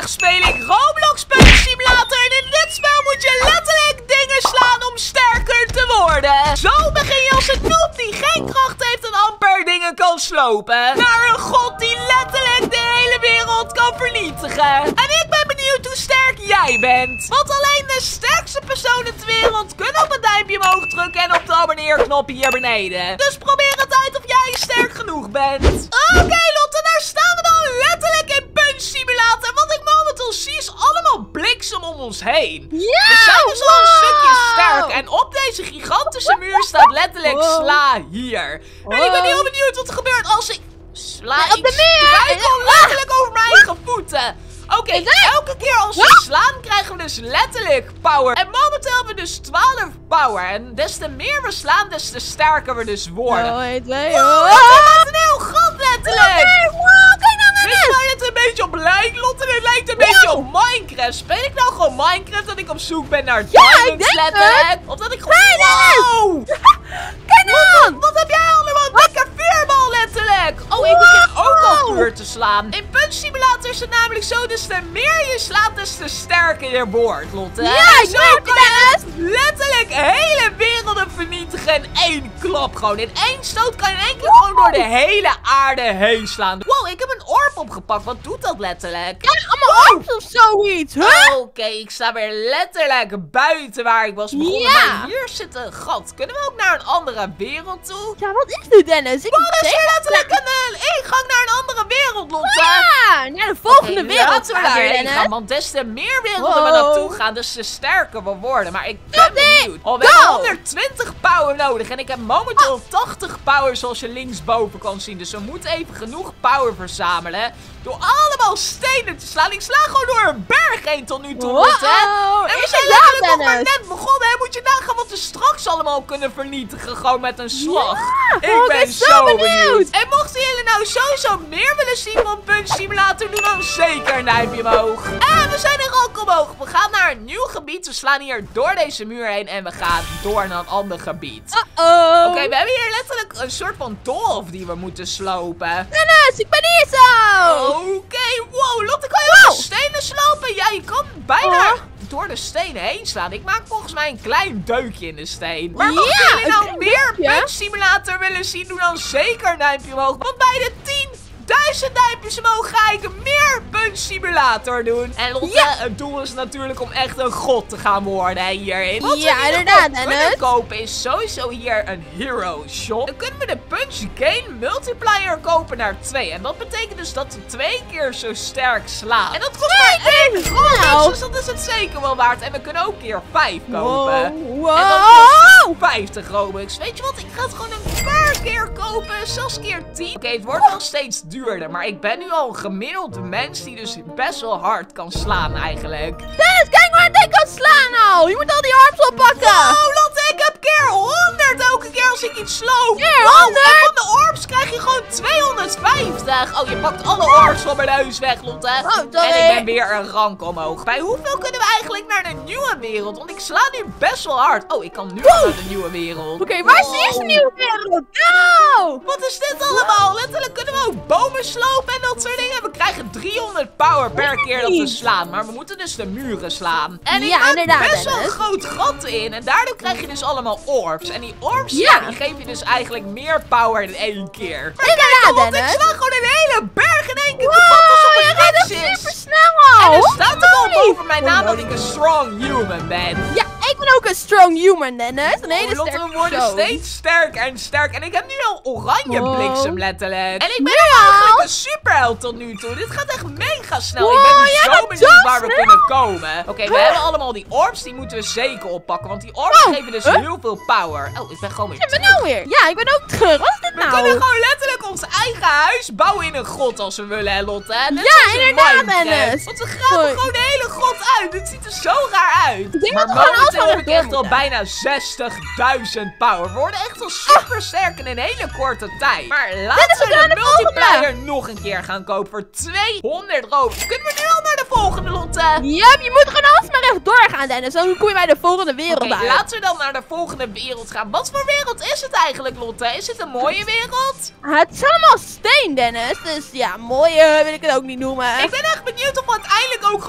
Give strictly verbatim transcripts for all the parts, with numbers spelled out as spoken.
Vandaag speel ik Roblox Punch Simulator en in dit spel moet je letterlijk dingen slaan om sterker te worden. Zo begin je als een noob die geen kracht heeft en amper dingen kan slopen. Naar een god die letterlijk de hele wereld kan vernietigen. En ik ben benieuwd hoe sterk jij bent. Want alleen de sterkste personen ter wereld kunnen op een duimpje omhoog drukken en op de abonneerknop hier beneden. Dus probeer het uit of jij sterk genoeg bent. Oké okay, Lotte, daar staan we dan letterlijk in Punch Simulator. Wat ik momenteel zie is allemaal bliksem om ons heen. Yeah, we zijn dus al een stukje sterk. En op deze gigantische muur staat letterlijk wow. sla hier. Wow. En ik ben heel benieuwd wat er gebeurt als ik sla. Ja, op de muur! Ik al letterlijk over mijn eigen voeten. Oké, okay, elke keer als we slaan krijgen we dus letterlijk power. En momenteel hebben we dus twaalf power. En des te meer we slaan, des te sterker we dus worden. Oh, hey, twee, wow, het is een heel gat letterlijk. Wow, kijk nou naar dit. Weet je het een beetje op lijkt, Lotte? Het lijkt een wow. beetje op Minecraft. Speel ik nou gewoon Minecraft dat ik op zoek ben naar ja, diamonds letterlijk? Of dat ik gewoon... Wow! Kijk nou! Wat, wat heb jij allemaal? Dikke vuurbal letterlijk! Oh, ik begin ook al vuur te slaan. In Punch Simulator is het namelijk zo, dus te meer je slaat, des te sterker je wordt, Lotte. Ja, ik weet het! Letterlijk hele werelden vernietigen in één klap gewoon. In één stoot kan je in één keer gewoon door de hele aarde heen slaan. Wow, ik heb een orb opgepakt. Wat doet dat letterlijk? Ja, allemaal orbs of zoiets. Huh? Oké, okay, ik sta weer letterlijk buiten waar ik was begonnen. Ja. Maar hier zit een gat. Kunnen we ook naar een andere wereld toe? Ja, wat is dit, Dennis? Ik wat is hier letterlijk een uh, ingang naar een andere wereld, Lotte? Ja, naar de volgende okay, wereld. Laten we daarheen gaan, want des te meer werelden wow. we naartoe gaan, des te sterker we worden. Maar ik ben benieuwd. Oh, we hebben honderdtwintig power nodig en ik heb momenteel oh. tachtig power zoals je linksboven kan zien. Dus we moeten even genoeg power verzamelen door allemaal stenen te slaan. Ik sla gewoon door een berg heen tot nu toe, Lotte. Wow. En we zijn eigenlijk nog maar net begonnen. Hè? Moet je nagaan wat we straks allemaal kunnen vernietigen, gewoon met een slag. Ja. Ik oh, ben, ben zo zo benieuwd. benieuwd. En mochten jullie nou sowieso meer willen zien van Punch Simulator, doe dan zeker een duimpje omhoog. En we zijn er ook omhoog. We gaan naar een nieuw gebied. We slaan hier door deze muur heen en we gaan door naar een ander gebied. Uh-oh. Oké, okay, we hebben hier letterlijk een soort van dolf die we moeten slopen. Dennis, ik ben hier zo. Oké, okay, wow, Lotte, kan je wow. stenen slopen? Ja, je kan bijna... Oh. door de stenen heen slaan. Ik maak volgens mij een klein deukje in de steen. Maar mocht ja, jullie nou meer Punch Simulator willen zien, doe dan zeker een duimpje omhoog. Want bij de tienduizend duimpjes omhoog ga ik meer Punch Simulator doen. En Lotte, ja. het doel is natuurlijk om echt een god te gaan worden hierin. Wat ja, we inderdaad, kunnen kopen is sowieso hier een hero shop. Dan kunnen we de Punch Game multiplier kopen naar twee. En dat betekent dus dat we twee keer zo sterk slaan. En dat kost maar één Robux, dus dat is het zeker wel waard. En we kunnen ook keer vijf kopen. Wow. Wow. En dat kost vijftig Robux. Weet je wat, ik ga het gewoon een paar keer kopen. Zelfs keer tien. Oké, okay, het wordt wel steeds duurder. Maar ik ben nu al een gemiddelde mens die dus best wel hard kan slaan eigenlijk. Dennis, kijk maar wat ik kan slaan al. Je moet al die orbs oppakken. Wow, Lotte, ik heb keer honderd elke keer als ik iets sloop. Keer honderd? En van de orbs krijg je gewoon tweehonderdvijftig. Oh, je pakt alle orbs van mijn huis weg, Lotte. Oh, en ik ben weer een rank omhoog. Bij hoeveel kunnen we eigenlijk naar de nieuwe wereld? Want ik sla nu best wel hard. Oh, ik kan nu wow. naar de nieuwe wereld. Oké, okay, waar is de eerste nieuwe wereld? Nou! Wat is dit allemaal? Letterlijk kunnen we ook bomen slopen en dat soort dingen. We krijgen driehonderd power per keer dat we slaan. Maar we moeten dus de muren slaan. En ik ja, maak best wel een groot gat in. En daardoor krijg je dus allemaal orbs. En die orbs, ja. Ja, die geven je dus eigenlijk meer power in één keer. Maar kijk dan, ik sla gewoon een hele berg in één keer. Wow, je gaat echt super snel al. En er staat er al boven mijn naam dat ik een strong human ben. Ja, ik ben ook een strong human, Dennis. Een hele oh, sterke we worden persoon. steeds sterker en sterker. En ik heb nu al oranje wow. bliksem letterlijk. En ik ben wow. eigenlijk een superheld tot nu toe. Dit gaat echt mega snel. Wow, ik ben dus ja, zo benieuwd waar snel. we kunnen komen. Oké, okay, we huh? hebben allemaal die orbs. Die moeten we zeker oppakken. Want die orbs oh. geven dus huh? heel veel power. Oh, ik ben gewoon weer Ik ben nou weer. Ja, ik ben ook terug. Wat is dit we nou? We kunnen gewoon letterlijk ons eigen huis bouwen in een grot als we willen, hè, Lotte. Net ja, inderdaad, Dennis. Want we graven Hoi. gewoon de hele grot uit. Dit ziet er zo raar uit. Ik denk maar dat momenteel heb ik echt al bijna zestigduizend power. We worden echt al super sterk in een hele korte tijd. Maar laten we de, de multiplier nog een keer gaan kopen voor tweehonderd Robux. Kunnen we nu al naar de volgende, Lotte? Ja, je moet gewoon alsmaar echt doorgaan, Dennis. Dan kom je bij de volgende wereld okay, uit. Laten we dan naar de volgende wereld gaan. Wat voor wereld is het eigenlijk, Lotte? Is het een mooie wereld? Het is allemaal steen, Dennis. Dus ja, mooie wil ik het ook niet noemen. Ik ben echt benieuwd of we uiteindelijk ook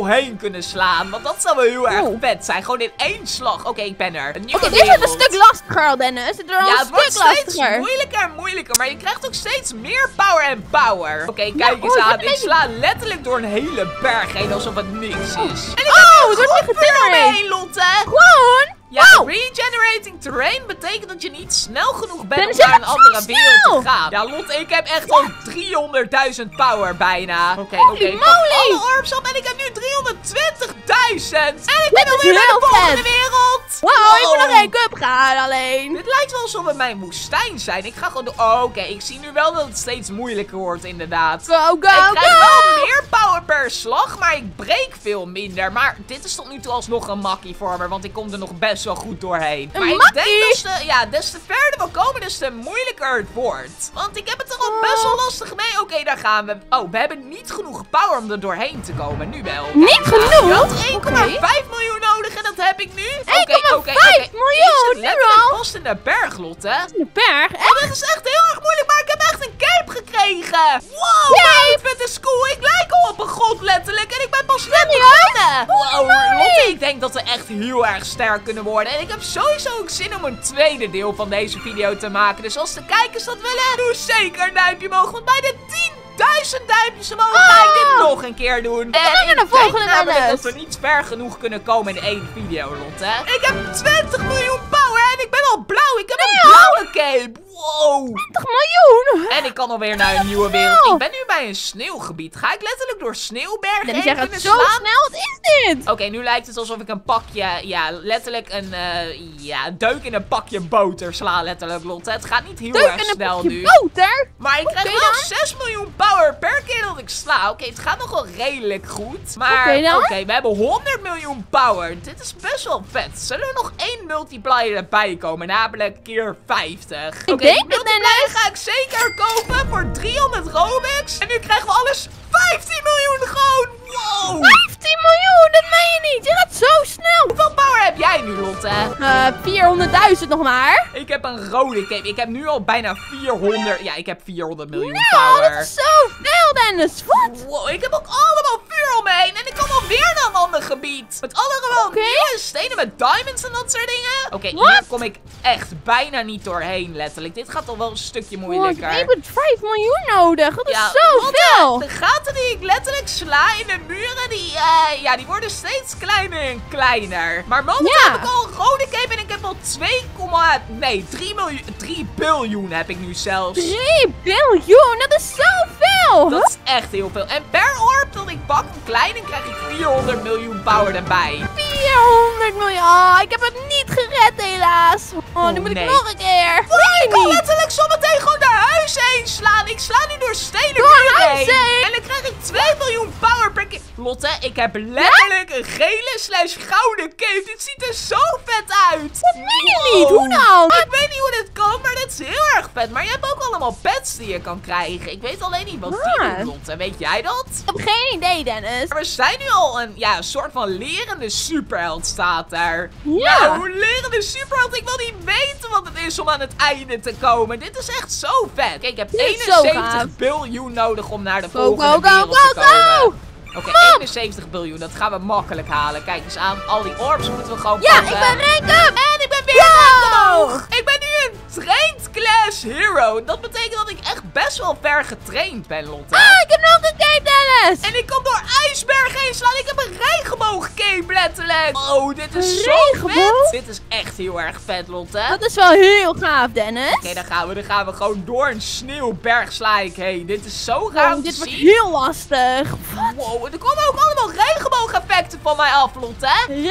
doorheen kunnen slaan. Want dat zou wel heel erg Oeh. vet zijn. Gewoon in één slag. Oké, okay, ik ben er. Een Oké, nieuwe okay, dit wordt een wereld. stuk lastiger al, Dennis. Het wordt Ja, een het wordt stuk steeds lastiger. moeilijker en moeilijker. Maar je krijgt ook steeds meer power en power. Oké, okay, Ja, kijk eens oh, ik aan. heb een Ik beetje- sla letterlijk door een hele berg heen alsof het niks is. En ik Oh, heb door een die terrein. omheen, Lotte. Gewoon. Ja, Wow. regenerating terrain betekent dat je niet snel genoeg bent Dennis, om je naar een gaat andere zo wereld snel. te gaan. Ja, Lotte, ik heb echt al driehonderdduizend power bijna. Oké, oké. Holy ik pak moly. alle orbs op en ik heb nu driehonderdtwintigduizend. En ik ben Dit is alweer bij de heel volgende vet. wereld. Wow, ik moet nog één cup gaan alleen. Dit lijkt wel alsof we mijn woestijn zijn. Ik ga gewoon door. Oh, oké. Ik zie nu wel dat het steeds moeilijker wordt, inderdaad. Go, go, Ik krijg go. wel meer power per slag, maar ik breek veel minder. Maar dit is tot nu toe alsnog een makkie voor me, want ik kom er nog best wel goed doorheen. Een maar ik makkie? denk dat ze, ja, des te verder we komen, des te moeilijker het wordt. Want ik heb het er al best wel lastig mee. Oké, okay, daar gaan we. Oh, we hebben niet genoeg power om er doorheen te komen. Nu wel. Niet Ja, genoeg? je had één komma vijf Oké. miljoen nodig en dat heb ik nu. Oké, één komma oké, vijf oké. miljoen, Ik zit nu letterlijk al? vast in de berg, Lotte. De berg, Oh, echt? dit is echt heel erg moeilijk, maar ik heb echt een cape gekregen. Wow, mijn outfit is cool. Ik lijk al op een god letterlijk en ik ben pas net begonnen. Wow, Lotte, ik denk dat we echt heel erg sterk kunnen worden. En ik heb sowieso ook zin om een tweede deel van deze video te maken. Dus als de kijkers dat willen, doe zeker een duimpje omhoog. Want bij de tienduizend duimpjes omhoog ga ik dit nog een keer doen. En gaan we ik naar de volgende, denk namelijk Dennis. dat we niet ver genoeg kunnen komen in één video, Lotte. Ik heb twintig miljoen power en ik ben al blauw. Ik heb een Ja. blauwe cape. Wow. twintig miljoen. En ik kan alweer naar een nieuwe wereld. Ik ben nu bij een sneeuwgebied. Ga ik letterlijk door sneeuwbergen Die heen zeggen kunnen het zo slaan? snel. Wat is dit? Oké, nu lijkt het alsof ik een pakje, ja, letterlijk een, eh, ja, deuk in een pakje boter sla, letterlijk, Lotte. Het gaat niet heel Deuk erg in een snel pakje nu. boter. Maar ik krijg Oké wel dan. zes miljoen power per keer dat ik sla. Oké, het gaat nog wel redelijk goed. Maar Oké dan. oké, we hebben honderd miljoen power. Dit is best wel vet. Zullen er nog één multiplier erbij komen? Namelijk keer vijftig. Oké, denk die het, multiplier ga ik zeker kopen voor driehonderd Robux. En nu krijgen we alles vijftien miljoen gewoon. Wow. vijftien miljoen, dat meen je niet. Je gaat zo snel. Hoeveel power heb jij nu, Lotte? Eh, vierhonderdduizend nog maar. Ik heb een rode cape. Ik heb nu al bijna vierhonderd. Ja, ik heb vierhonderd miljoen Nou, power. dat is zo veel, Dennis. Wat? Wow, ik heb ook allemaal vuur om me heen. En ik kan alweer naar een ander gebied. Met allemaal Oké. nieuwe stenen met diamonds en dat soort dingen. Oké, Wat? hier kom ik echt bijna niet doorheen, letterlijk. Dit gaat al wel een stukje Oh, ik moeilijker. heb één komma vijf miljoen nodig. Dat is Ja, zoveel. De gaten die ik letterlijk sla in de muren, die, eh, ja, die worden steeds kleiner en kleiner. Maar momenteel Ja. heb ik al een rode cape en ik heb al twee, nee, drie miljoen, drie biljoen heb ik nu zelfs. drie biljoen, dat is zoveel. Dat is echt heel veel. En per orb dat ik pak, een kleine, krijg ik vierhonderd miljoen power erbij. vierhonderd miljoen. Oh, ik heb het niet gered helaas. Oh, nu Oh, moet nee. ik nog een keer. Oh, ik kan Nee, niet. letterlijk zometeen gewoon de huis heen slaan. Ik sla nu door stenen Door muren huis heen? En dan krijg ik twee miljoen power per keer. Lotte, ik heb letterlijk een gele slash gouden cape. Dit ziet er zo vet uit. Dat meen je niet. Hoe dan? Ik weet niet hoe dit kan, maar dit is heel erg vet. Maar je hebt ook allemaal pets die je kan krijgen. Ik weet alleen niet wat die Ah. doen, Lotte. Weet jij dat? Ik heb geen idee, Dennis. Maar we zijn nu al een, ja, een soort van lerende superheld staat daar. Ja. Nou, een lerende superheld. Ik wil niet weten wat het is om aan het einde te komen. Dit is echt zo vet. Kijk, ik heb Dit is zo gaaf. eenenzeventig biljoen nodig om naar de Go, volgende go, go, wereld go, te komen. go. Oké, eenenzeventig biljoen. Dat gaan we makkelijk halen. Kijk eens aan. Al die orbs moeten we gewoon Ja, pakken. ik ben rank up. En ik ben weer Wow. rank omhoog. Ik ben nu een trained class hero. Dat betekent dat ik echt best wel ver getraind ben, Lotte. Ah, ik heb nog een cape, Dennis. En ik kan door ijsbergen heen slaan. Ik heb een regenboogcape letterlijk. Oh, dit is Een zo regenboog? vet. Dit is echt heel erg vet, Lotte. Dat is wel heel gaaf, Dennis. Oké, dan gaan we. Dan gaan we gewoon door een sneeuwberg sla ik heen. Dit is zo gaaf Oh, te dit wordt zien. heel lastig. Wat? Wow, er komen ook allemaal regenboogeffecten van mij af, Lotte.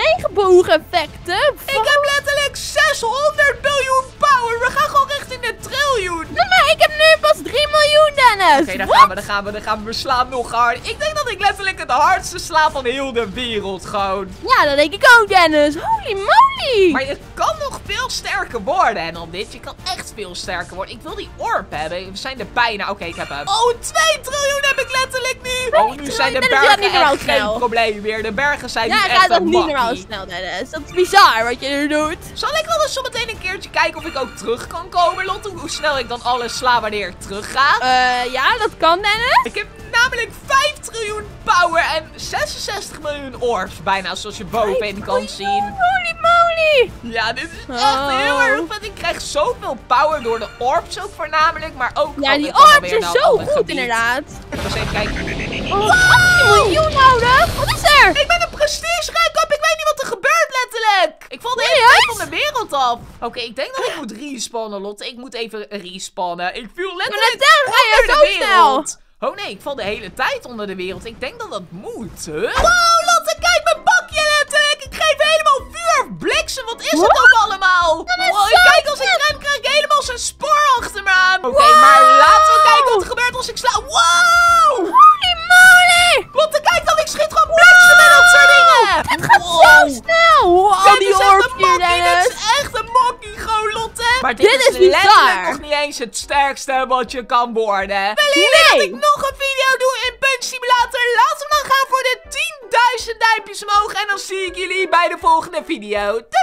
Regenboogeffecten? Ik heb letterlijk zeshonderd biljoen power. We gaan gewoon richting de triljoen. Nee, maar ik heb nu pas drie miljoen, Dennis. Oké, daar Wat? gaan we, daar gaan we, daar gaan we. We slaan nog hard. Ik denk dat ik letterlijk het hardste sla van heel de wereld gewoon. Ja, dat denk ik ook, Dennis. Holy moly. Maar je kan nog veel sterker worden en dan dit. Je kan echt veel sterker worden. Ik wil die orb hebben. We zijn er bijna. Oké, ik heb hem. Oh, twee triljoen heb ik letterlijk nu. Oh, nu zijn de Dennis, je gaat bergen niet normaal echt geen snel. probleem meer. De bergen zijn Ja, nu het echt gaat ook een niet normaal makkie. snel, Dennis. Dat is bizar wat je nu doet. Zal ik wel eens zo meteen een keertje kijken of ik ook terug kan komen, Lotte? Hoe snel ik dan alles sla wanneer ik terug ga? Eh, ja, dat kan, Dennis. Ik heb namelijk vijf triljoen power en zesenzestig miljoen hun orbs bijna, zoals je bovenin kan zien. Holy moly! Ja, dit is echt Oh. heel erg vet. Ik krijg zoveel power door de orbs ook voornamelijk, maar ook... Ja, oh, die ik kan orbs alweer zijn naar een zo ander goed gebied. inderdaad. Dus even kijken. Oh, achttien miljoen nodig? Wat is er? Ik ben een prestige rijkap. Ik weet niet wat er gebeurt letterlijk. Ik val de hele Serieus? tijd van de wereld af. Oké, ik denk dat ik moet respawnen, Lotte. Ik moet even respawnen. Ik viel Maar letterlijk net daar ga je onder zo de wereld. snel. Oh nee, ik val de hele tijd onder de wereld. Ik denk dat dat moet. Huh? Wow, Lotte, kijk mijn bakje letterlijk. Ik geef helemaal vuur of bliksem. Wat is het ook allemaal? is Wow, zo kijk, als ik rem krijg ik helemaal zijn spoor achter me aan. Oké, Wow. maar laten we kijken wat er gebeurt als ik sla. Wow! Holy moly! Lotte, kijk dan, ik schiet gewoon bliksem en dat soort dingen. Het gaat zo snel! Wow, Dit die is echt orbs een hier, mokkie, dit Dennis. is echt een mokkie, gewoon Lotte. Maar dit, Dit is, is bizar. letterlijk nog niet eens het sterkste wat je kan worden. Willen jullie dat ik Nee! nog een video doe in Punch Simulator? Laten we dan gaan voor de tienduizend duimpjes omhoog. En dan zie ik jullie bij de volgende video. Doei!